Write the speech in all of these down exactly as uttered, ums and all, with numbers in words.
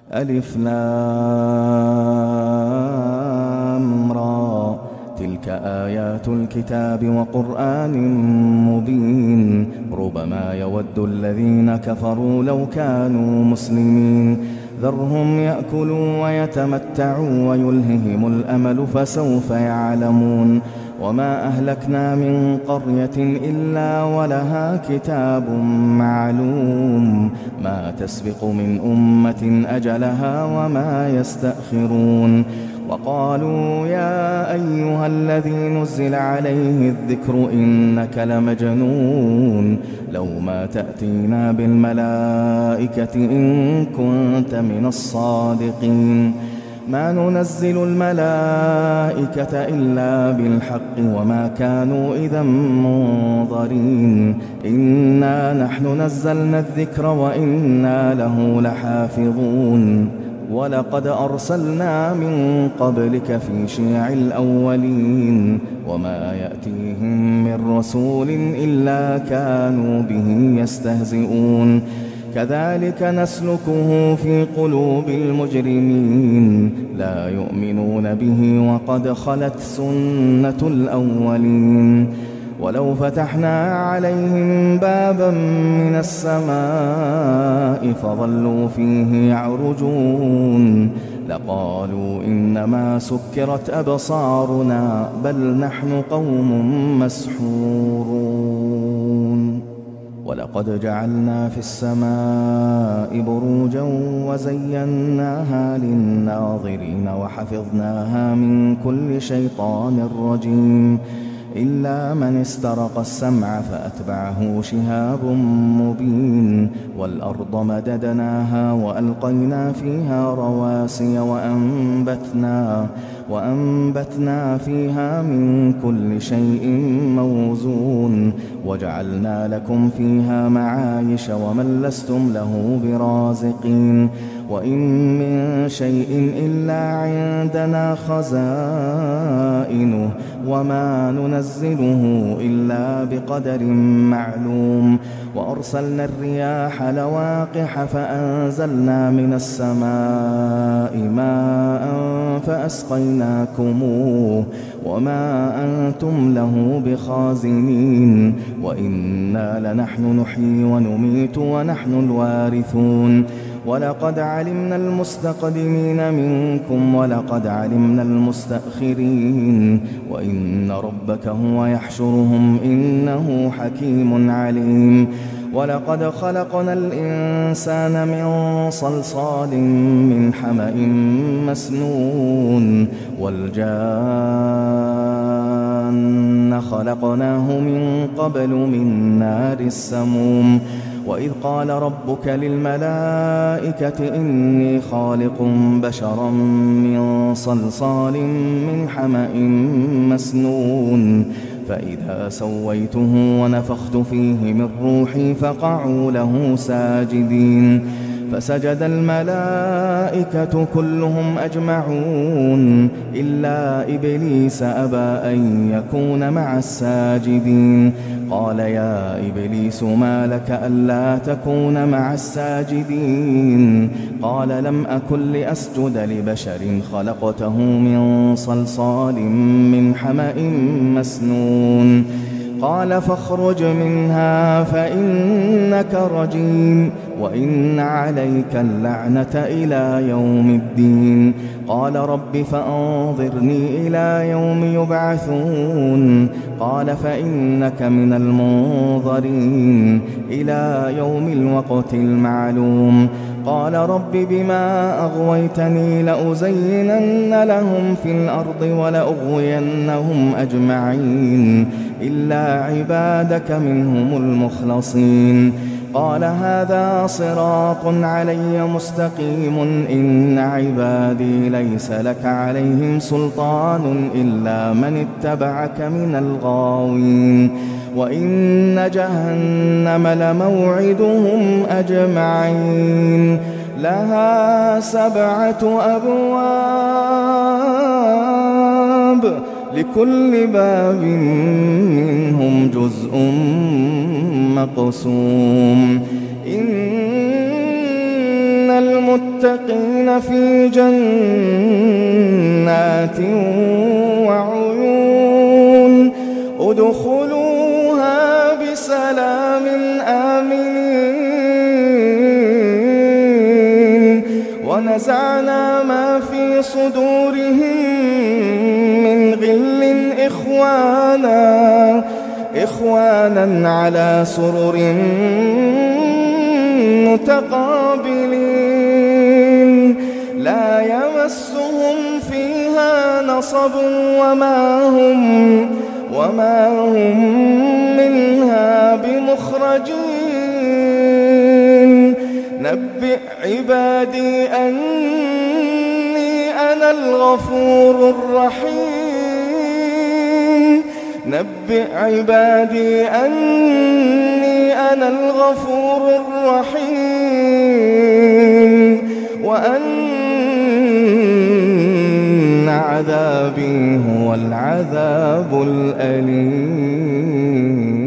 ألف لام را. تلك آيات الكتاب وقرآن مبين. ربما يود الذين كفروا لو كانوا مسلمين. ذرهم يأكلوا ويتمتعوا ويلههم الأمل فسوف يعلمون. وما أهلكنا من قرية إلا ولها كتاب معلوم. ما تسبق من أمة أجلها وما يستأخرون. وقالوا يا أيها الذي نزل عليه الذكر إنك لمجنون. لو ما تأتينا بالملائكة إن كنت من الصادقين. ما ننزل الملائكة إلا بالحق وما كانوا إذا منظرين. إنا نحن نزلنا الذكر وإنا له لحافظون. ولقد أرسلنا من قبلك في شيع الأولين. وما يأتيهم من رسول إلا كانوا به يستهزئون. كذلك نسلكه في قلوب المجرمين. لا يؤمنون به وقد خلت سنة الأولين. ولو فتحنا عليهم بابا من السماء فظلوا فيه يعرجون لقالوا إنما سكرت أبصارنا بل نحن قوم مسحورون. ولقد جعلنا في السماء بروجا وزيناها للناظرين وحفظناها من كل شيطان رجيم إلا من استرق السمع فأتبعه شهاب مبين. والأرض مددناها وألقينا فيها رواسي وأنبتنا, وأنبتنا فيها من كل شيء موزون. وجعلنا لكم فيها معايش ومن لستم له برازقين. وإن من شيء إلا عندنا خزائنه وما ننزله إلا بقدر معلوم. وأرسلنا الرياح لواقح فأنزلنا من السماء ماء فأسقيناكموه وما أنتم له بخازنين. وإنا لنحن نحيي ونميت ونحن الوارثون. ولقد علمنا المستقدمين منكم ولقد علمنا المستأخرين. وإن ربك هو يحشرهم إنه حكيم عليم. ولقد خلقنا الإنسان من صلصال من حمأ مسنون. والجان خلقناه من قبل من نار السموم. وإذ قال ربك للملائكة إني خالق بشرا من صلصال من حمأ مسنون. فإذا سويته ونفخت فيه من روحي فقعوا له ساجدين. فسجد الملائكة كلهم أجمعون إلا إبليس أبى أن يكون مع الساجدين. قال يا إبليس ما لك ألا تكون مع الساجدين؟ قال لم أكن لأسجد لبشر خلقته من صلصال من حمأ مسنون. قال فاخرج منها فإنك رجيم وإن عليك اللعنة إلى يوم الدين. قال رب فأنظرني إلى يوم يبعثون. قال فإنك من المنظرين إلى يوم الوقت المعلوم. قال رب بما أغويتني لأزينن لهم في الأرض ولأغوينهم أجمعين إلا عبادك منهم المخلصين. قال هذا صراط علي مستقيم إن عبادي ليس لك عليهم سلطان إلا من اتبعك من الغاوين. وإن جهنم لموعدهم أجمعين لها سبعة أبواب لكل باب منهم جزء مقسوم. إن المتقين للمتقين في جنات وعيون ادخلوها بسلام آمنين ونزعنا ما في صدورهم من غل إخوانا إخوانا على سرر متقابلين لا يمسهم فيها نصب وما هم وما هم منها بمخرجين نبئ عبادي أني أنا الغفور الرحيم نبئ عبادي أني أنا الغفور الرحيم وأن عذابي هو العذاب الأليم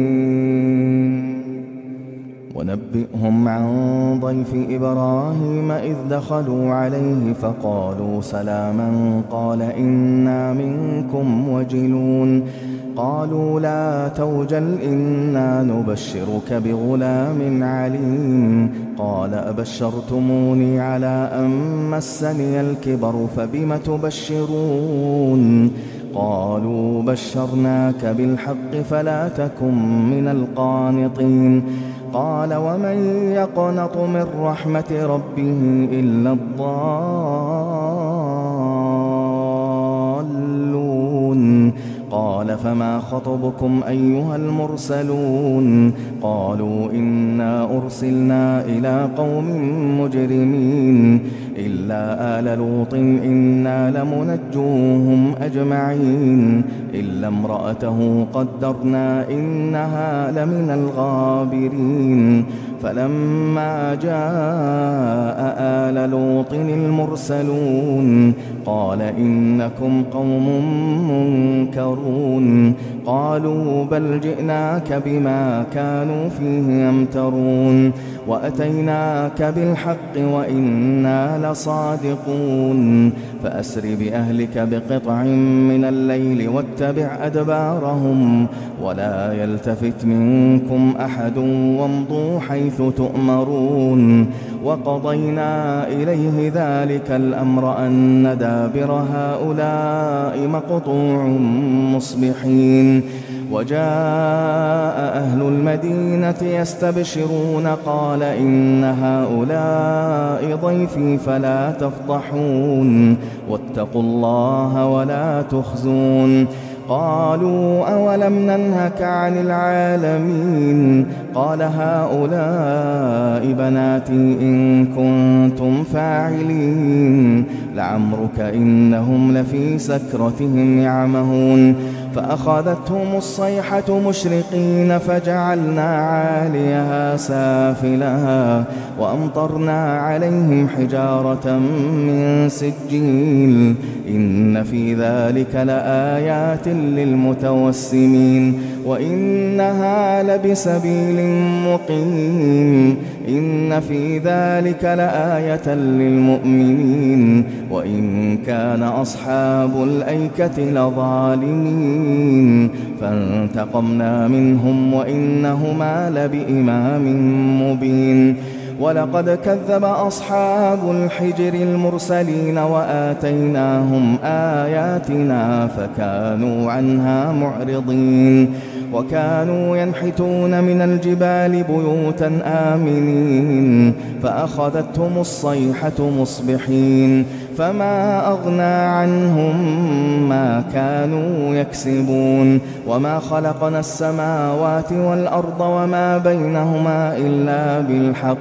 ونبئهم عن ضيف إبراهيم إذ دخلوا عليه فقالوا سلاما قال إنا منكم وجلون قالوا لا توجل إنا نبشرك بغلام عليم قال أبشرتموني على أن مسني الكبر فبم تبشرون قالوا بشرناك بالحق فلا تكن من القانطين قال ومن يقنط من رحمة ربه إلا الضالون قال فما خطبكم أيها المرسلون قالوا إنا أرسلنا إلى قوم مجرمين إلا آل لوط إنا لمنجوهم أجمعين إلا امرأته قدرنا إنها لمن الغابرين فلما جاء آل لوط المرسلون قال إنكم قوم منكرون قالوا بل جئناك بما كانوا فيه يمترون وأتيناك بالحق وإنا لصادقون فأسر بأهلك بقطع من الليل واتبع أدبارهم ولا يلتفت منكم أحد وامضوا حيث تؤمرون وقضينا إليه ذلك الأمر أن دابر هؤلاء مقطوع مصبحين وجاء أهل المدينة يستبشرون قال إن هؤلاء ضيفي فلا تفضحون واتقوا الله ولا تخزون قالوا أولم ننهك عن العالمين قال هؤلاء بناتي إن كنتم فاعلين لعمرك إنهم لفي سكرتهم يعمهون فأخذتهم الصيحة مشرقين فجعلنا عاليها سافلها وأمطرنا عليهم حجارة من سجيل إن في ذلك لآيات للمتوسمين وإنها لبسبيل مقيم إن في ذلك لآية للمؤمنين وإن كان أصحاب الأيكة لظالمين فانتقمنا منهم وإنهما لبإمام مبين ولقد كذب أصحاب الحجر المرسلين وآتيناهم آياتنا فكانوا عنها معرضين وكانوا ينحتون من الجبال بيوتا آمنين فأخذتهم الصيحة مصبحين فما أغنى عنهم ما كانوا يكسبون وما خلقنا السماوات والأرض وما بينهما إلا بالحق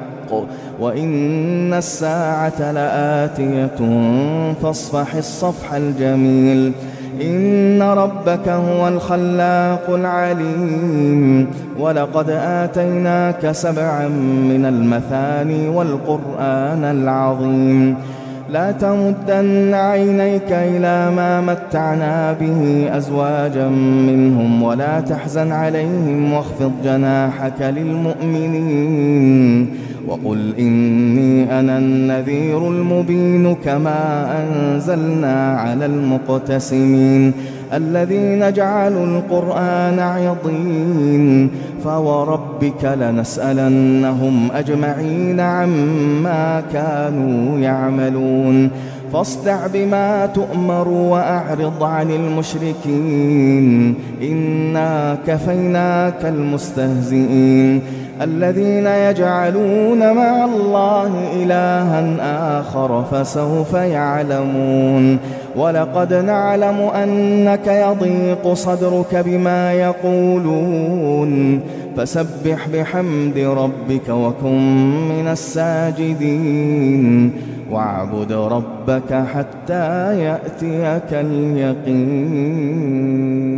وإن الساعة لآتية فاصفح الصفح الجميل إن ربك هو الخلاق العليم ولقد آتيناك سبعا من المثاني والقرآن العظيم لا تمدن عينيك إلى ما متعنا به أزواجا منهم ولا تحزن عليهم واخفض جناحك للمؤمنين وقل إني أنا النذير المبين كما أنزلنا على المقتسمين الذين جعلوا القرآن عضين فوربك لنسألنهم أجمعين عما كانوا يعملون فاصدع بما تؤمر وأعرض عن المشركين إنا كفيناك المستهزئين الذين يجعلون مع الله إلها آخر فسوف يعلمون ولقد نعلم أنك يضيق صدرك بما يقولون فسبح بحمد ربك وكن من الساجدين واعبد ربك حتى يأتيك اليقين.